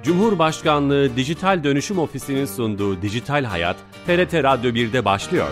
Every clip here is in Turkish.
Cumhurbaşkanlığı Dijital Dönüşüm Ofisi'nin sunduğu Dijital Hayat, TRT Radyo 1'de başlıyor.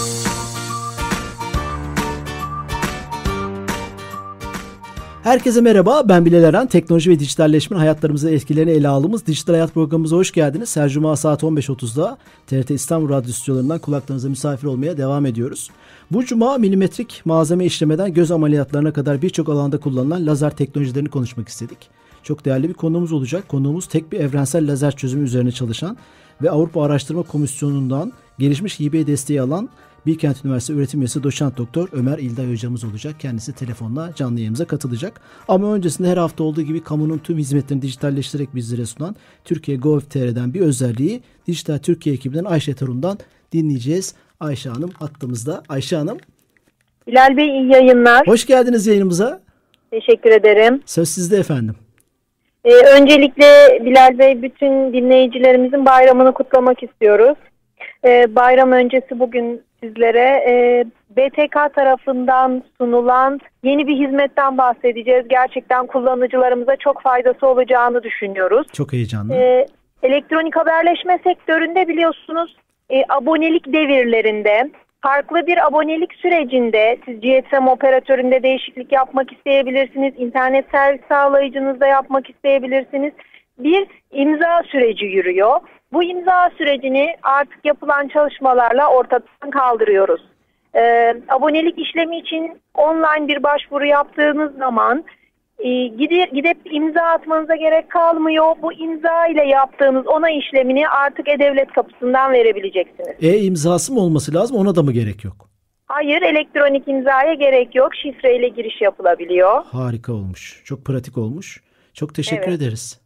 Herkese merhaba, ben Bilal Eren. Teknoloji ve dijitalleşmenin hayatlarımıza etkilerini ele aldığımız Dijital Hayat programımıza hoş geldiniz. Her cuma saat 15.30'da TRT İstanbul Radyo stüdyolarından kulaklarınıza misafir olmaya devam ediyoruz. Bu cuma milimetrik malzeme işlemeden göz ameliyatlarına kadar birçok alanda kullanılan lazer teknolojilerini konuşmak istedik. Çok değerli bir konuğumuz olacak. Konuğumuz tek bir evrensel lazer çözümü üzerine çalışan ve Avrupa Araştırma Komisyonu'ndan gelişmiş hibe desteği alan Bilkent Üniversitesi öğretim üyesi doçent doktor Ömer İlday hocamız olacak. Kendisi telefonla canlı yayınımıza katılacak. Ama öncesinde her hafta olduğu gibi kamunun tüm hizmetlerini dijitalleştirerek bizlere sunan Türkiye Gov.tr'den bir özelliği Dijital Türkiye ekibinden Ayşe Torun'dan dinleyeceğiz. Ayşe Hanım hattımızda. Ayşe Hanım. Bilal Bey iyi yayınlar. Hoş geldiniz yayınımıza. Teşekkür ederim. Söz sizde efendim. Öncelikle Bilal Bey bütün dinleyicilerimizin bayramını kutlamak istiyoruz. Bayram öncesi bugün sizlere BTK tarafından sunulan yeni bir hizmetten bahsedeceğiz. Gerçekten kullanıcılarımıza çok faydası olacağını düşünüyoruz. Çok heyecanlı. Elektronik haberleşme sektöründe biliyorsunuz abonelik devirlerinde farklı bir abonelik sürecinde siz GSM operatöründe değişiklik yapmak isteyebilirsiniz. İnternet servis sağlayıcınızda yapmak isteyebilirsiniz. Bir imza süreci yürüyor. Bu imza sürecini artık yapılan çalışmalarla ortadan kaldırıyoruz. Abonelik işlemi için online bir başvuru yaptığınız zaman gidip imza atmanıza gerek kalmıyor. Bu imza ile yaptığınız onay işlemini artık E-Devlet kapısından verebileceksiniz. İmzası mı olması lazım, ona da mı gerek yok? Hayır, elektronik imzaya gerek yok. Şifreyle giriş yapılabiliyor. Harika olmuş. Çok pratik olmuş. Çok teşekkür ederiz.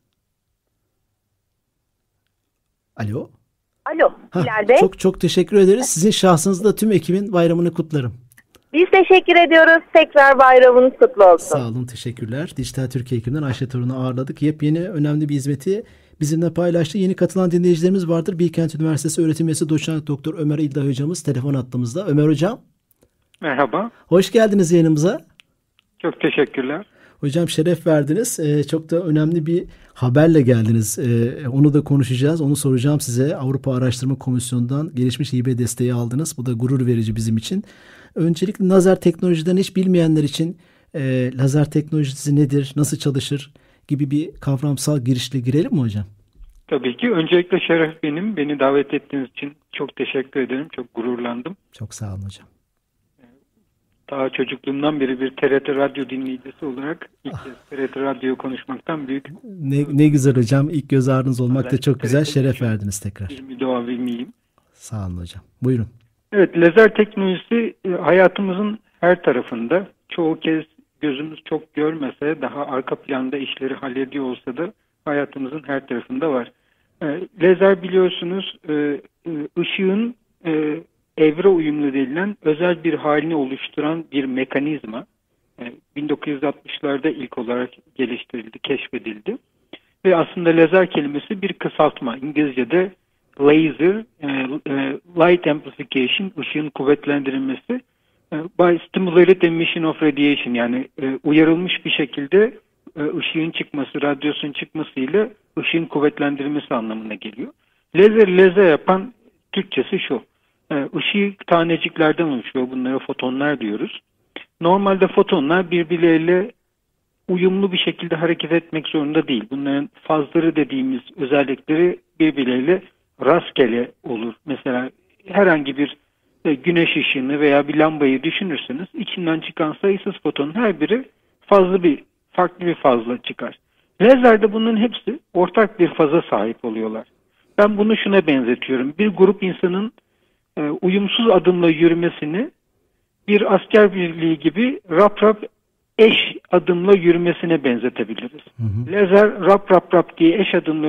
Alo. Alo Bilal Bey. Çok teşekkür ederiz. Sizin şahsınızda tüm ekibin bayramını kutlarım. Biz teşekkür ediyoruz. Tekrar bayramınız kutlu olsun. Sağ olun, teşekkürler. Dijital Türkiye ekibinden Ayşe Torun'u ağırladık. Yepyeni önemli bir hizmeti bizimle paylaştı. Yeni katılan dinleyicilerimiz vardır. Bilkent Üniversitesi öğretim üyesi doçent doktor Ömer İlday hocamız telefon hattımızda. Ömer hocam. Merhaba. Hoş geldiniz yayınımıza. Çok teşekkürler. Hocam şeref verdiniz. Çok da önemli bir haberle geldiniz. Onu da konuşacağız. Onu soracağım size. Avrupa Araştırma Komisyonu'ndan gelişmiş hibe desteği aldınız. Bu da gurur verici bizim için. Öncelikle lazer teknolojiden hiç bilmeyenler için lazer teknolojisi nedir, nasıl çalışır gibi bir kavramsal girişle girelim mi hocam? Tabii ki. Öncelikle şeref benim. Beni davet ettiğiniz için çok teşekkür ederim. Çok gururlandım. Çok sağ olun hocam. Daha çocukluğumdan beri bir TRT Radyo dinleyicisi olarak ilk kez TRT Radyo'yu konuşmaktan büyük. Ne güzel hocam. İlk göz ağrınız olmak da çok güzel. Şeref verdiniz tekrar. Bir müdavim miyim? Sağ olun hocam. Buyurun. Evet, lazer teknolojisi hayatımızın her tarafında. Çoğu kez gözümüz çok görmese, daha arka planda işleri hallediyor olsa da hayatımızın her tarafında var. Lazer biliyorsunuz ışığın evre uyumlu denilen özel bir halini oluşturan bir mekanizma. 1960'larda ilk olarak geliştirildi, keşfedildi. Ve aslında lazer kelimesi bir kısaltma. İngilizce'de laser, light amplification, ışığın kuvvetlendirilmesi, by stimulated emission of radiation, yani uyarılmış bir şekilde ışığın çıkması, radyasyonun çıkmasıyla ışığın kuvvetlendirilmesi anlamına geliyor. Lazer yapan Türkçesi şu. Işık taneciklerden oluşuyor. Bunlara fotonlar diyoruz. Normalde fotonlar birbirleriyle uyumlu bir şekilde hareket etmek zorunda değil. Bunların fazları dediğimiz özellikleri birbirleriyle rastgele olur. Mesela herhangi bir güneş ışığını veya bir lambayı düşünürseniz içinden çıkan sayısız fotonun her biri farklı bir fazla çıkar. Lazerde bunların hepsi ortak bir faza sahip oluyorlar. Ben bunu şuna benzetiyorum. Bir grup insanın uyumsuz adımla yürümesini bir asker birliği gibi rap eş adımla yürümesine benzetebiliriz. Lazer rap diye eş adımla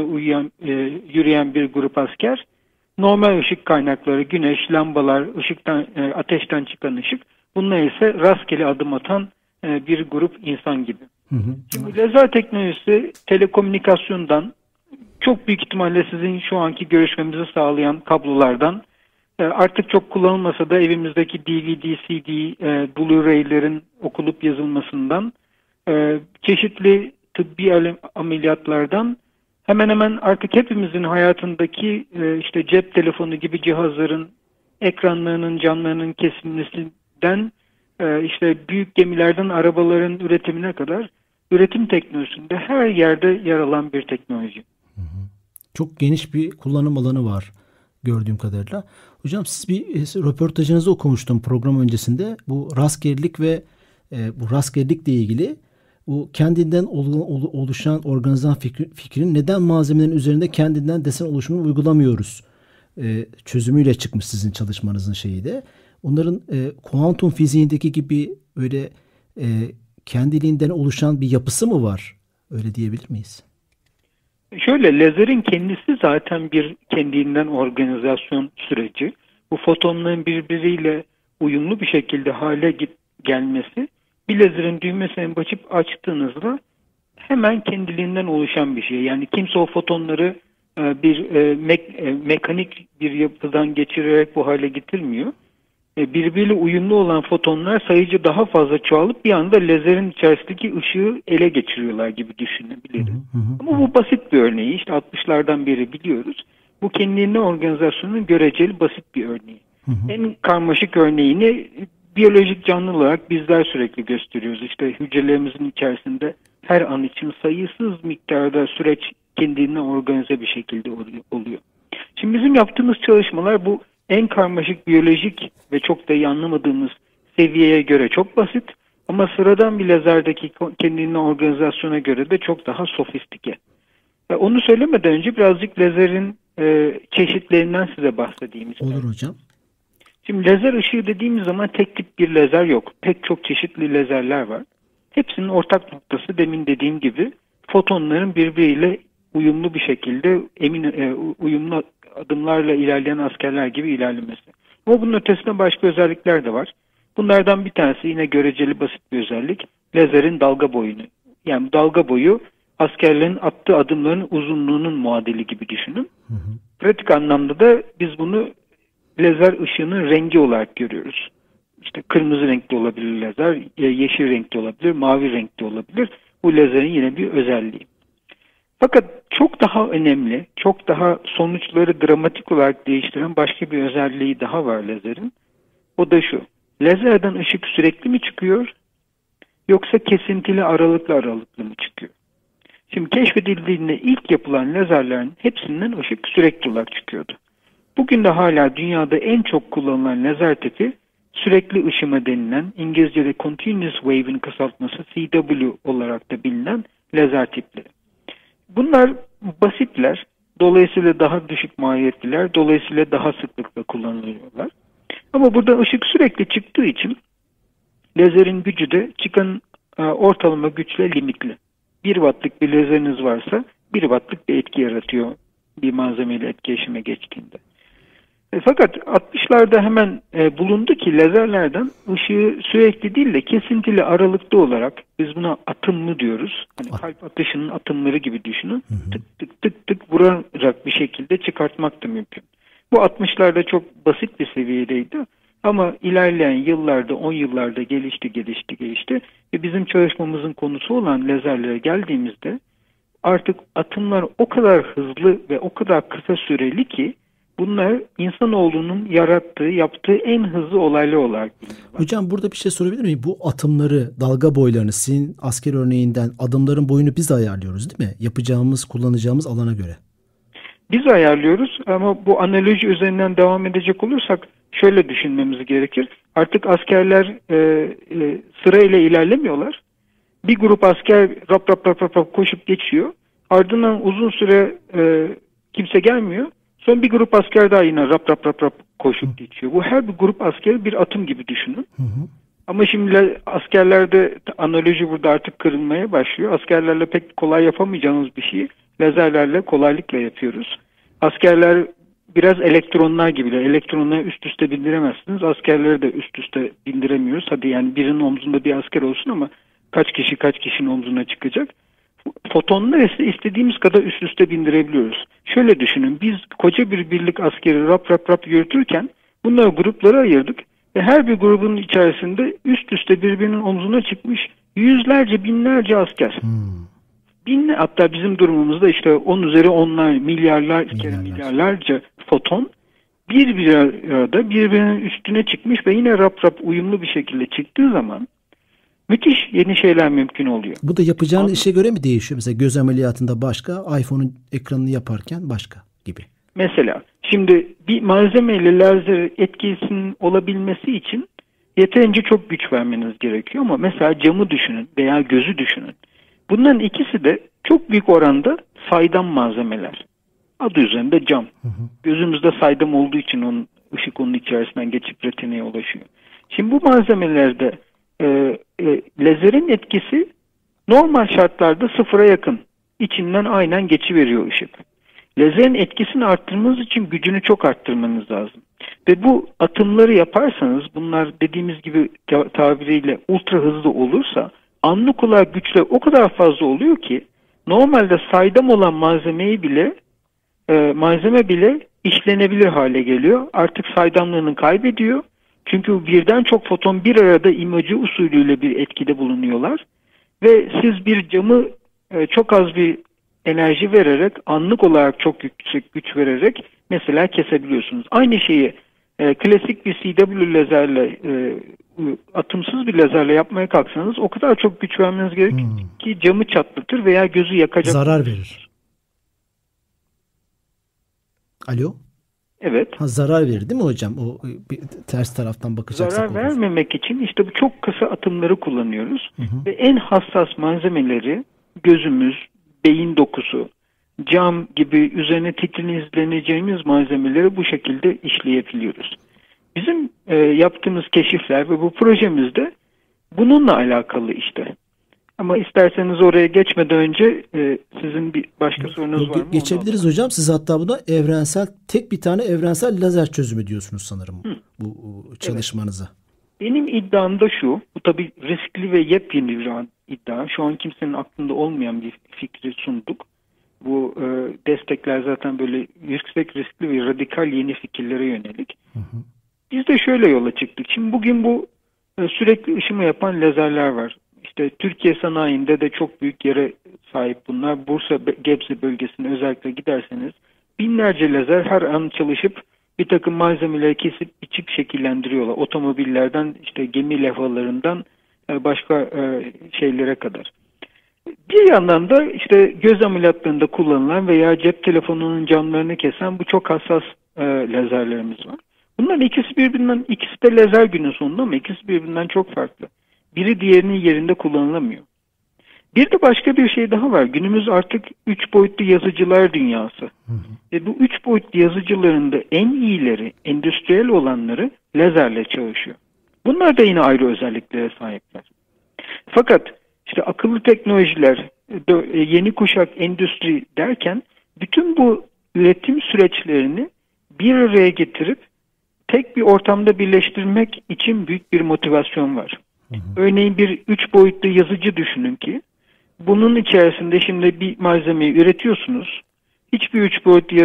yürüyen bir grup asker, normal ışık kaynakları, güneş, lambalar, ateşten çıkan ışık, bunlar ise rastgele adım atan bir grup insan gibi. Şimdi lazer teknolojisi telekomünikasyondan, çok büyük ihtimalle sizin şu anki görüşmemizi sağlayan kablolardan, artık çok kullanılmasa da evimizdeki DVD, CD, Blu-ray'lerin okulup yazılmasından, çeşitli tıbbi ameliyatlardan hemen hemen artık hepimizin hayatındaki işte cep telefonu gibi cihazların ekranlarının, camlarının kesilmesinden işte büyük gemilerden arabaların üretimine kadar üretim teknolojisinde her yerde yer alan bir teknoloji. Çok geniş bir kullanım alanı var gördüğüm kadarıyla. Hocam siz bir röportajınızı okumuştum program öncesinde. Bu rastgelelik ve bu rastgelelikle ilgili bu kendinden oluşan organizasyon fikrin neden malzemelerin üzerinde kendinden desen oluşumunu uygulamıyoruz çözümüyle çıkmış sizin çalışmanızın şeyi de. Onların kuantum fiziğindeki gibi öyle kendiliğinden oluşan bir yapısı mı var? Öyle diyebilir miyiz? Şöyle, lazerin kendisi zaten bir kendinden organizasyon süreci. Bu fotonların birbiriyle uyumlu bir şekilde hale gelmesi, bir lazerin düğmesine basıp açtığınızda hemen kendiliğinden oluşan bir şey. Yani kimse o fotonları bir mekanik bir yapıdan geçirerek bu hale getirmiyor. Birbiriyle uyumlu olan fotonlar sayıca daha fazla çoğalıp bir anda lazerin içerisindeki ışığı ele geçiriyorlar gibi düşünebiliriz. Ama bu basit bir örneği. İşte 60'lardan beri biliyoruz. Bu kendinden organizasyonun göreceli basit bir örneği. En karmaşık örneğini biyolojik canlı olarak bizler sürekli gösteriyoruz. İşte hücrelerimizin içerisinde her an için sayısız miktarda süreç kendinden organize bir şekilde oluyor. Şimdi bizim yaptığımız çalışmalar bu en karmaşık biyolojik ve çok da iyi anlamadığımız seviyeye göre çok basit ama sıradan bir lazerdeki kendinden organizasyona göre de çok daha sofistike. Onu söylemeden önce birazcık lazerin çeşitlerinden size bahsedeyim istedim. Olur hocam. Şimdi lazer ışığı dediğimiz zaman tek tip bir lazer yok. Pek çok çeşitli lazerler var. Hepsinin ortak noktası demin dediğim gibi fotonların birbiriyle uyumlu bir şekilde uyumlu adımlarla ilerleyen askerler gibi ilerlemesi. Ama bunun ötesinde başka özellikler de var. Bunlardan bir tanesi yine göreceli basit bir özellik. Lazerin dalga boyunu. Yani dalga boyu askerlerin attığı adımların uzunluğunun muadili gibi düşünün. Pratik anlamda da biz bunu lazer ışığının rengi olarak görüyoruz. İşte kırmızı renkli olabilir lazer, yeşil renkli olabilir, mavi renkli olabilir. Bu lazerin yine bir özelliği. Fakat çok daha önemli, çok daha sonuçları dramatik olarak değiştiren başka bir özelliği daha var lazerin. O da şu: lazerden ışık sürekli mi çıkıyor, yoksa kesintili aralıklı mı çıkıyor? Şimdi keşfedildiğinde ilk yapılan lazerlerin hepsinden ışık sürekli olarak çıkıyordu. Bugün de hala dünyada en çok kullanılan lazer tipi sürekli ışıma denilen, İngilizce'de Continuous Wave'in kısaltması CW olarak da bilinen lazer tipleri. Bunlar basitler, dolayısıyla daha düşük maliyetliler, dolayısıyla daha sıklıkla kullanılıyorlar. Ama burada ışık sürekli çıktığı için lazerin gücü de çıkan ortalama güçle limitli. 1 wattlık bir lazeriniz varsa 1 wattlık bir etki yaratıyor bir malzemeyle etkileşime geçtiğinde. Fakat 60'larda hemen bulundu ki lazerlerden ışığı sürekli değil de kesintili aralıklı olarak, biz buna atımlı diyoruz. Hani kalp atışının atımları gibi düşünün. Tık tık tık tık vurarak bir şekilde çıkartmak da mümkün. Bu 60'larda çok basit bir seviyedeydi. Ama ilerleyen yıllarda, 10 yıllarda gelişti. Ve bizim çalışmamızın konusu olan lazerlere geldiğimizde artık atımlar o kadar hızlı ve o kadar kısa süreli ki bunlar insanoğlunun yaptığı en hızlı olaylar olarak biliniyorlar. Hocam burada bir şey sorabilir miyim? Bu atımları, dalga boylarını sizin asker örneğinden adımların boyunu biz ayarlıyoruz değil mi? Yapacağımız, kullanacağımız alana göre. Biz ayarlıyoruz ama bu analoji üzerinden devam edecek olursak şöyle düşünmemiz gerekir. Artık askerler sırayla ilerlemiyorlar. Bir grup asker rap koşup geçiyor. Ardından uzun süre kimse gelmiyor. Sonra bir grup asker daha yine rap koşup geçiyor. Bu her bir grup askeri bir atım gibi düşünün. Ama şimdi askerlerde analoji burada artık kırılmaya başlıyor. Askerlerle pek kolay yapamayacağımız bir şeyi lazerlerle kolaylıkla yapıyoruz. Askerler biraz elektronlar gibiler. Elektronları üst üste bindiremezsiniz. Askerleri de üst üste bindiremiyoruz. Hadi yani birinin omzunda bir asker olsun ama kaç kişinin omzuna çıkacak. Fotonları ise istediğimiz kadar üst üste bindirebiliyoruz. Şöyle düşünün, biz koca bir birlik askeri rap yürütürken bunları gruplara ayırdık ve her bir grubun içerisinde üst üste birbirinin omzuna çıkmış yüzlerce, binlerce asker. hatta bizim durumumuzda işte 10 üzeri onlar milyarlarca foton bir arada birbirinin üstüne çıkmış ve yine rap uyumlu bir şekilde çıktığı zaman müthiş yeni şeyler mümkün oluyor. Bu da yapacağın işe göre mi değişiyor? Mesela göz ameliyatında başka, iPhone'un ekranını yaparken başka gibi. Mesela şimdi bir malzemeyle lazer etkisinin olabilmesi için yeterince çok güç vermeniz gerekiyor ama mesela camı düşünün veya gözü düşünün. Bunların ikisi de çok büyük oranda saydam malzemeler. Adı üzerinde cam. Gözümüzde saydam olduğu için ışık onun içerisinden geçip retineye ulaşıyor. Şimdi bu malzemelerde lazerin etkisi normal şartlarda sıfıra yakın. İçinden aynen geçiveriyor ışık. Lazerin etkisini arttırmanız için gücünü çok arttırmanız lazım. Ve bu atımları yaparsanız bunlar dediğimiz gibi tabiriyle ultra hızlı olursa anlık olarak güçler o kadar fazla oluyor ki normalde saydam olan malzeme bile işlenebilir hale geliyor. Artık saydamlığını kaybediyor. Çünkü birden çok foton bir arada imajı usulüyle bir etkide bulunuyorlar. Ve siz bir camı çok az bir enerji vererek, anlık olarak çok yüksek güç vererek mesela kesebiliyorsunuz. Aynı şeyi klasik bir CW lazerle, atımsız bir lazerle yapmaya kalksanız o kadar çok güç vermeniz gerekir ki camı çatlatır veya gözü yakacak. Zarar verir. Alo? Evet. Zarar verir değil mi hocam? O bir ters taraftan bakacaksak. Zarar vermemek için işte bu çok kısa atımları kullanıyoruz. Ve en hassas malzemeleri gözümüz, beyin dokusu, cam gibi üzerine titrinizleneceğimiz malzemeleri bu şekilde işleyebiliyoruz. Bizim yaptığımız keşifler ve bu projemizde bununla alakalı işte. Ama isterseniz oraya geçmeden önce sizin bir başka sorunuz var mı? Geçebiliriz hocam. Siz hatta buna tek bir tane evrensel lazer çözümü diyorsunuz sanırım bu çalışmanıza. Evet. Benim iddiam da şu. Bu tabii riskli ve yepyeni bir iddia. Şu an kimsenin aklında olmayan bir fikri sunduk. Bu destekler zaten böyle yüksek riskli ve radikal yeni fikirlere yönelik. Biz de şöyle yola çıktık. Şimdi bugün bu sürekli ışıma yapan lazerler var. İşte Türkiye sanayinde de çok büyük yere sahip bunlar. Bursa, Gebze bölgesine özellikle giderseniz binlerce lazer her an çalışıp bir takım malzemeleri kesip biçip şekillendiriyorlar. Otomobillerden işte gemi levhalarından başka şeylere kadar. Bir yandan da işte göz ameliyatlarında kullanılan veya cep telefonunun camlarını kesen bu çok hassas lazerlerimiz var. Bunların ikisi de lazer günün sonunda ama ikisi birbirinden çok farklı. Biri diğerinin yerinde kullanılamıyor. Bir de başka bir şey daha var. Günümüz artık 3 boyutlu yazıcılar dünyası. Ve bu 3 boyutlu yazıcıların da en iyileri, endüstriyel olanları lazerle çalışıyor. Bunlar da yine ayrı özelliklere sahipler. Fakat işte akıllı teknolojiler, yeni kuşak endüstri derken bütün bu üretim süreçlerini bir araya getirip tek bir ortamda birleştirmek için büyük bir motivasyon var. Örneğin bir 3 boyutlu yazıcı düşünün ki bunun içerisinde şimdi bir malzemeyi üretiyorsunuz. Hiçbir 3 boyutlu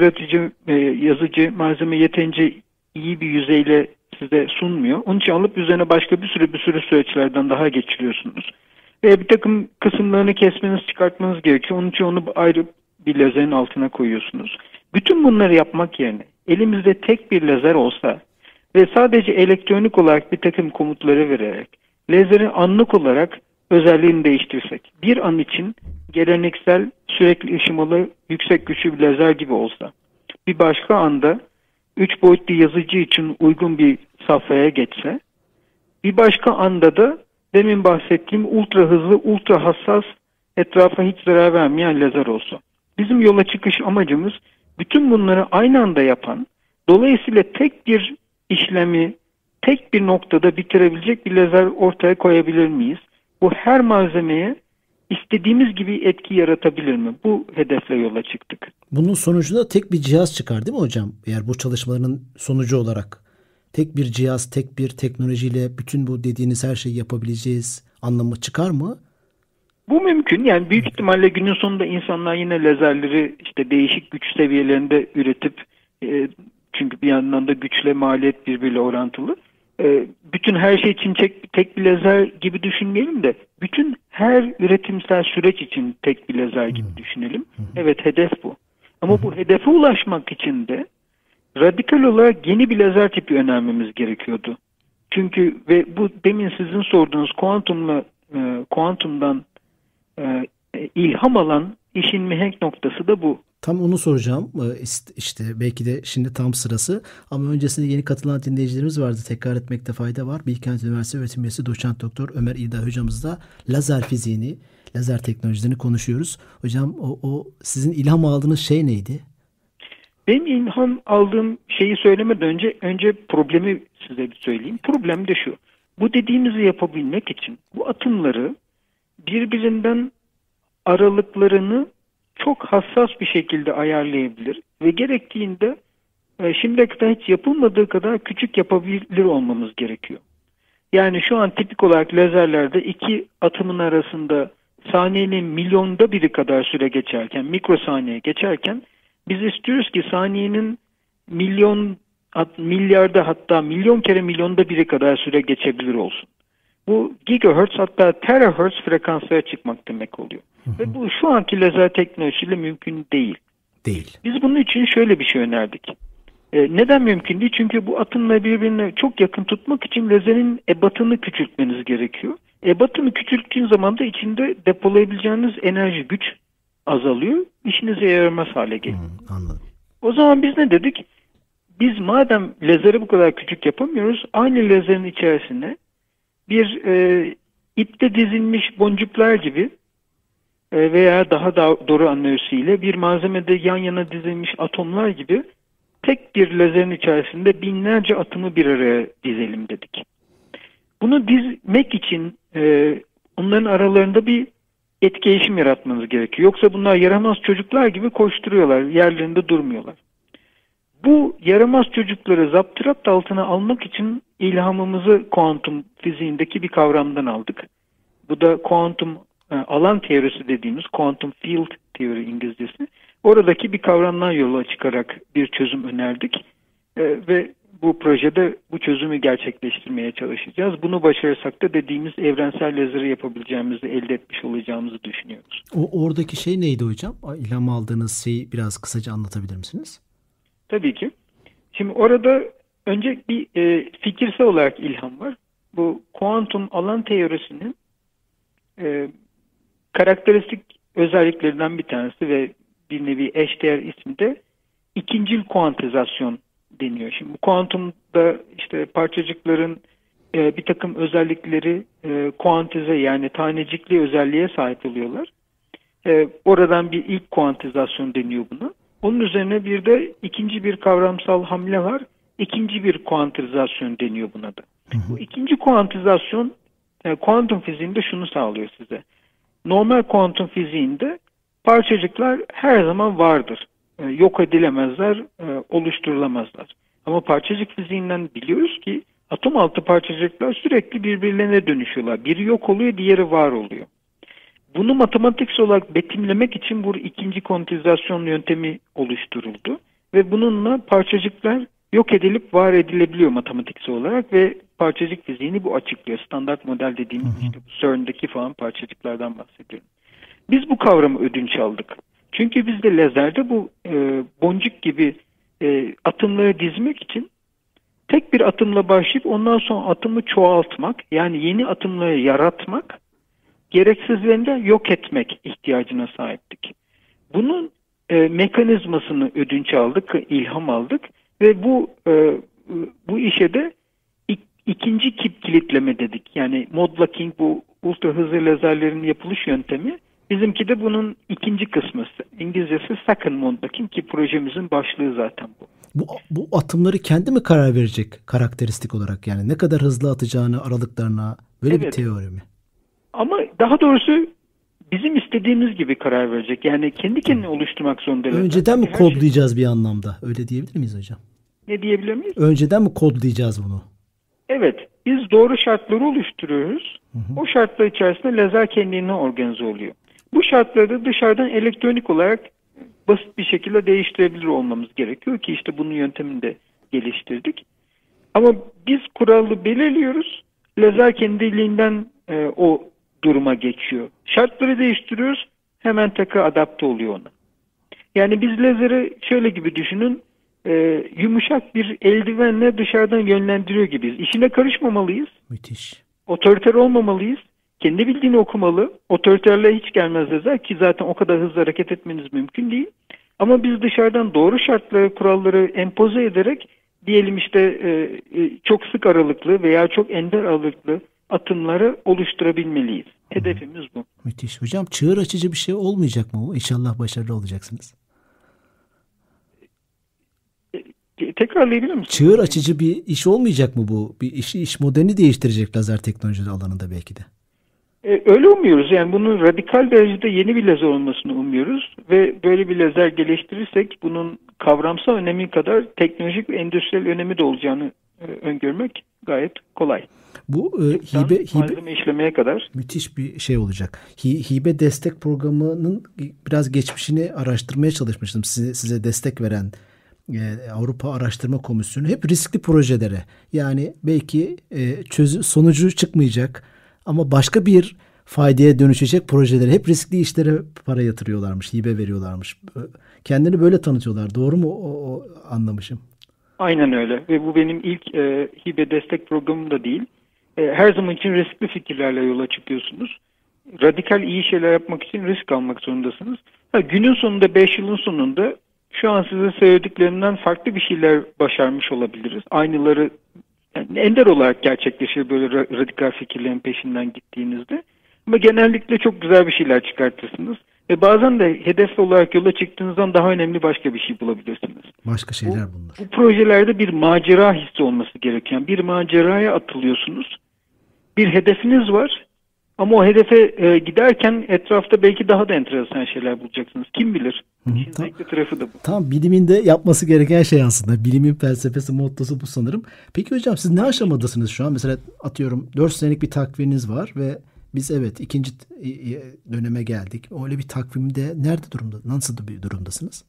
yazıcı malzeme yeterince iyi bir yüzeyle size sunmuyor. Onun için alıp üzerine başka bir sürü süreçlerden daha geçiriyorsunuz. Ve bir takım kısımlarını kesmeniz, çıkartmanız gerekiyor. Onun için onu ayrı bir lazerin altına koyuyorsunuz. Bütün bunları yapmak yerine elimizde tek bir lazer olsa ve sadece elektronik olarak bir takım komutları vererek lazerin anlık olarak özelliğini değiştirsek, bir an için geleneksel sürekli ışımalı yüksek güçlü bir lazer gibi olsa, bir başka anda 3 boyutlu yazıcı için uygun bir safhaya geçse, bir başka anda da demin bahsettiğim ultra hızlı, ultra hassas, etrafa hiç zarar vermeyen lazer olsa. Bizim yola çıkış amacımız bütün bunları aynı anda yapan, dolayısıyla tek bir işlemi tek bir noktada bitirebilecek bir lazer ortaya koyabilir miyiz? Bu her malzemeye istediğimiz gibi etki yaratabilir mi? Bu hedefle yola çıktık. Bunun sonucunda tek bir cihaz çıkar değil mi hocam? Eğer bu çalışmaların sonucu olarak tek bir cihaz, tek bir teknolojiyle bütün bu dediğiniz her şeyi yapabileceğiz anlamı çıkar mı? Bu mümkün. Yani büyük ihtimalle günün sonunda insanlar yine lazerleri işte değişik güç seviyelerinde üretip çünkü bir yandan da güçle maliyet birbiriyle orantılı. Bütün her şey için tek bir lazer gibi düşünmeyelim de bütün her üretimsel süreç için tek bir lazer gibi düşünelim. Evet, hedef bu. Ama bu hedefe ulaşmak için de radikal olarak yeni bir lazer tipi önermemiz gerekiyordu. Çünkü ve bu demin sizin sorduğunuz kuantumdan ilham alan işin mihenk noktası da bu. Tam onu soracağım. İşte belki de şimdi tam sırası. Ama öncesinde yeni katılan dinleyicilerimiz vardı. Tekrar etmekte fayda var. Bilkent Üniversitesi öğretim üyesi doçent doktor Ömer İlday hocamızla lazer fiziğini, lazer teknolojilerini konuşuyoruz. Hocam o sizin ilham aldığınız şey neydi? Benim ilham aldığım şeyi söylemeden önce problemi size bir söyleyeyim. Problem de şu. Bu dediğimizi yapabilmek için bu atımları birbirinden aralıklarını çok hassas bir şekilde ayarlayabilir ve gerektiğinde şimdiye kadar hiç yapılmadığı kadar küçük yapabilir olmamız gerekiyor. Yani şu an tipik olarak lazerlerde iki atımın arasında saniyenin milyonda biri kadar süre geçerken, mikrosaniye geçerken biz istiyoruz ki saniyenin milyarda hatta milyon kere milyonda biri kadar süre geçebilir olsun. Bu gigahertz hatta terahertz frekanslara çıkmak demek oluyor. Ve bu şu anki lazer teknolojisiyle mümkün değil. Biz bunun için şöyle bir şey önerdik. Neden mümkün değil? Çünkü bu atımla birbirine çok yakın tutmak için lazerin ebatını küçültmeniz gerekiyor. Ebatını küçülttüğün zaman da içinde depolayabileceğiniz enerji, güç azalıyor. İşinize yaramaz hale geliyor. Anladım. O zaman biz ne dedik? Biz madem lazeri bu kadar küçük yapamıyoruz, aynı lazerin içerisine bir ipte dizilmiş boncuklar gibi veya daha doğru anlayışıyla bir malzemede yan yana dizilmiş atomlar gibi tek bir lazerin içerisinde binlerce atomu bir araya dizelim dedik. Bunu dizmek için onların aralarında bir etkileşim yaratmanız gerekiyor. Yoksa bunlar yaramaz çocuklar gibi koşturuyorlar, yerlerinde durmuyorlar. Bu yaramaz çocukları zapturapt altına almak için ilhamımızı kuantum fiziğindeki bir kavramdan aldık. Bu da kuantum alan teorisi dediğimiz quantum field theory İngilizcesi. Oradaki bir kavramdan yola çıkarak bir çözüm önerdik. Ve bu projede bu çözümü gerçekleştirmeye çalışacağız. Bunu başarırsak da dediğimiz evrensel lazeri yapabileceğimizi, elde etmiş olacağımızı düşünüyoruz. Oradaki şey neydi hocam? İlham aldığınız şeyi biraz kısaca anlatabilir misiniz? Tabii ki. Şimdi orada önce bir fikirsel olarak ilham var. Bu kuantum alan teorisinin karakteristik özelliklerinden bir tanesi ve bir nevi eşdeğer ismi de ikincil kuantizasyon deniyor. Şimdi bu kuantumda işte parçacıkların bir takım özellikleri kuantize yani tanecikli özelliğe sahip oluyorlar. Oradan bir ilk kuantizasyon deniyor buna. Onun üzerine bir de ikinci bir kavramsal hamle var. İkinci bir kuantizasyon deniyor buna da. Bu ikinci kuantizasyon kuantum fiziğinde şunu sağlıyor size. Normal kuantum fiziğinde parçacıklar her zaman vardır. Yok edilemezler, oluşturulamazlar. Ama parçacık fiziğinden biliyoruz ki atom altı parçacıklar sürekli birbirlerine dönüşüyorlar. Biri yok oluyor, diğeri var oluyor. Bunu matematiksel olarak betimlemek için bu ikinci kuantizasyon yöntemi oluşturuldu. Ve bununla parçacıklar yok edilip var edilebiliyor matematiksel olarak ve parçacık fiziğini bu açıklıyor. Standart model dediğimiz işte bu CERN'deki falan parçacıklardan bahsediyorum. Biz bu kavramı ödünç aldık. Çünkü bizde lazerde bu boncuk gibi atımları dizmek için tek bir atımla başlayıp ondan sonra atımı çoğaltmak yani yeni atımları yaratmak gereksizlerini de yok etmek ihtiyacına sahiptik. Bunun mekanizmasını ödünç aldık, ilham aldık ve bu işe de ikinci kilitleme dedik. Yani modblocking bu ultra hızlı lazerlerin yapılış yöntemi. Bizimki de bunun ikinci kısmı. İngilizcesi second modblocking ki projemizin başlığı zaten bu. Bu atımları kendi mi karar verecek karakteristik olarak yani ne kadar hızlı atacağını aralıklarına böyle bir teori mi? Ama daha doğrusu bizim istediğimiz gibi karar verecek. Yani kendi kendine oluşturmak zorunda. Önceden mi kodlayacağız bir anlamda? Öyle diyebilir miyiz hocam? Ne diyebilir miyiz? Önceden mi kodlayacağız bunu? Evet. Biz doğru şartları oluşturuyoruz. O şartlar içerisinde lazer kendine organize oluyor. Bu şartları da dışarıdan elektronik olarak basit bir şekilde değiştirebilir olmamız gerekiyor ki işte bunun yöntemini de geliştirdik. Ama biz kuralı belirliyoruz. Lazer kendiliğinden o duruma geçiyor. Şartları değiştiriyoruz, hemen tekrar adapte oluyor ona. Yani biz lazeri şöyle gibi düşünün, yumuşak bir eldivenle dışarıdan yönlendiriyor gibiyiz. İşine karışmamalıyız. Müthiş. Otoriter olmamalıyız. Kendi bildiğini okumalı. Otoriterle hiç gelmez lazer ki zaten o kadar hızlı hareket etmeniz mümkün değil. Ama biz dışarıdan doğru şartları, kuralları empoze ederek diyelim işte çok sık aralıklı veya çok ender aralıklı atımları oluşturabilmeliyiz. Hedefimiz bu. Müthiş. Hocam çığır açıcı bir şey olmayacak mı bu? İnşallah başarılı olacaksınız. Tekrarlayabilir misin? Çığır açıcı bir iş olmayacak mı bu? Bir iş modelini değiştirecek lazer teknolojileri alanında belki de. Öyle umuyoruz. Yani bunun radikal derecede yeni bir lazer olmasını umuyoruz ve böyle bir lazer geliştirirsek bunun kavramsal önemi kadar teknolojik ve endüstriyel önemi de olacağını öngörmek gayet kolay. Bu malzeme işlemeye kadar müthiş bir şey olacak. Hibe destek programının biraz geçmişini araştırmaya çalışmıştım. Size destek veren Avrupa Araştırma Komisyonu hep riskli projelere, yani belki sonucu çıkmayacak ama başka bir faydaya dönüşecek projelere, hep riskli işlere para yatırıyorlarmış, hibe veriyorlarmış. Kendini böyle tanıtıyorlar. Doğru mu o anlamışım? Aynen öyle ve bu benim ilk hibe destek programım da değil. Her zaman için riskli fikirlerle yola çıkıyorsunuz. Radikal iyi şeyler yapmak için risk almak zorundasınız. Günün sonunda 5 yılın sonunda şu an size söylediklerimden farklı bir şeyler başarmış olabiliriz. Aynıları yani ender olarak gerçekleşir böyle radikal fikirlerin peşinden gittiğinizde. Ama genellikle çok güzel bir şeyler çıkartırsınız. Ve bazen de hedef olarak yola çıktığınızdan daha önemli başka bir şey bulabilirsiniz. Başka şeyler bunlar. Bu projelerde bir macera hissi olması gereken, bir maceraya atılıyorsunuz. Bir hedefiniz var. Ama o hedefe giderken etrafta belki daha da enteresan şeyler bulacaksınız. Kim bilir? İşin zevkli tarafı da bu. Tam bilimin de yapması gereken şey aslında. Bilimin felsefesi, mottosu bu sanırım. Peki hocam siz ne aşamadasınız şu an? Mesela atıyorum 4 senelik bir takviminiz var ve biz ikinci döneme geldik. Öyle bir takvimde nerede durumda? Nasıl bir durumdasınız?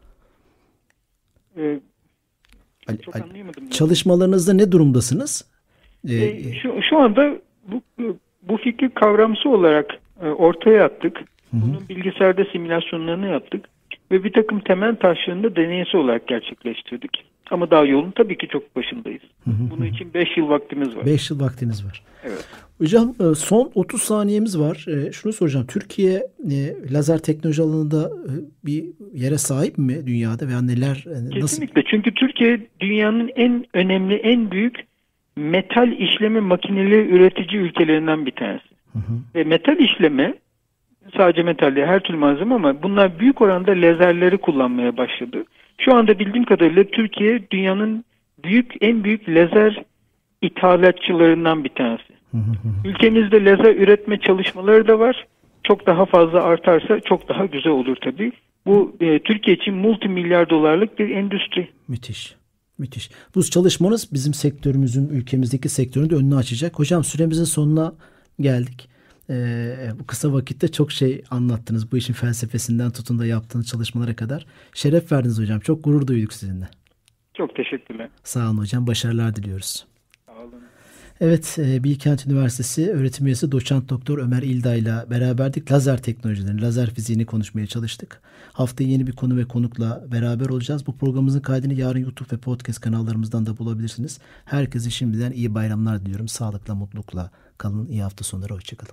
Çok anlayamadım. Çalışmalarınızda ne durumdasınız? Şu anda bu fikri kavramsal olarak ortaya attık. Bunun bilgisayarda simülasyonlarını yaptık. Ve bir takım temel taşlarını da deneysel olarak gerçekleştirdik. Ama daha yolun tabii ki çok başındayız. Bunun için 5 yıl vaktimiz var. 5 yıl vaktiniz var. Evet. Hocam son 30 saniyemiz var. Şunu soracağım. Türkiye lazer teknoloji alanında bir yere sahip mi dünyada veya neler? Kesinlikle. Çünkü Türkiye dünyanın en önemli, en büyük metal işleme makineleri üretici ülkelerinden bir tanesi. Ve metal işleme sadece metal değil, her türlü malzeme ama bunlar büyük oranda lazerleri kullanmaya başladı. Şu anda bildiğim kadarıyla Türkiye dünyanın en büyük lazer ithalatçılarından bir tanesi. Ülkemizde lazer üretme çalışmaları da var. Çok daha fazla artarsa çok daha güzel olur tabii. Bu Türkiye için multimilyar dolarlık bir endüstri. Müthiş. Müthiş. Bu çalışmanız bizim sektörümüzün, ülkemizdeki sektörün de önünü açacak. Hocam süremizin sonuna geldik. Bu kısa vakitte çok şey anlattınız. Bu işin felsefesinden tutun da yaptığınız çalışmalara kadar. Şeref verdiniz hocam. Çok gurur duyduk sizinle. Çok teşekkürler. Sağ olun hocam. Başarılar diliyoruz. Sağ olun. Evet, Bilkent Üniversitesi öğretim üyesi Doçent Doktor Ömer İlda ile beraberdik. Lazer teknolojilerini, lazer fiziğini konuşmaya çalıştık. Haftaya yeni bir konu ve konukla beraber olacağız. Bu programımızın kaydını yarın YouTube ve podcast kanallarımızdan da bulabilirsiniz. Herkese şimdiden iyi bayramlar diliyorum. Sağlıkla, mutlulukla kalın. İyi hafta sonları. Hoşçakalın.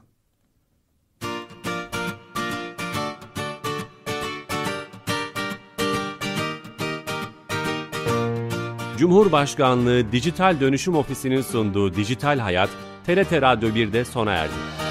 Cumhurbaşkanlığı Dijital Dönüşüm Ofisi'nin sunduğu Dijital Hayat, TRT Radyo 1'de sona erdi.